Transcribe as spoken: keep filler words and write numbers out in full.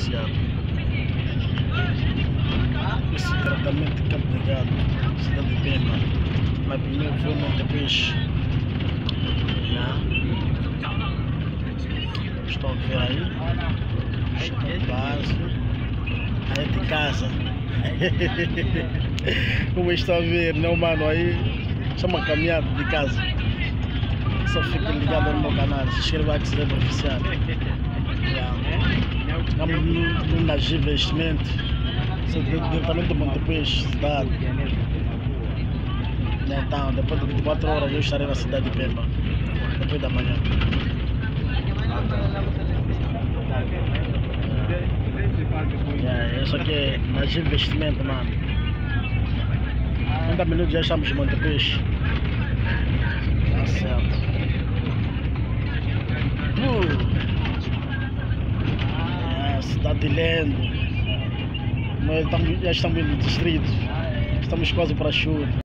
beneficiado. Esse tratamento de Cabo Delgado, cidade de Pemba, mas primeiro foi Montepeixe. Estão a ver aí, base, aí de casa. Como estão a ver, não, mano, aí chama caminhada de casa. Só fica ligado no meu canal, se inscreva aqui, se oficial. Estamos no Nagi Investimento, diretamente do Montepeixe, cidade. Então, depois de quatro horas eu estarei na cidade de Pemba, depois da manhã. É, isso aqui é Nagi Investimento, mano. trinta minutos já estamos em Montepeixe. Tá certo. Uh. É, cidade linda. Nós estamos, já estamos no distrito. Estamos quase para a chuva.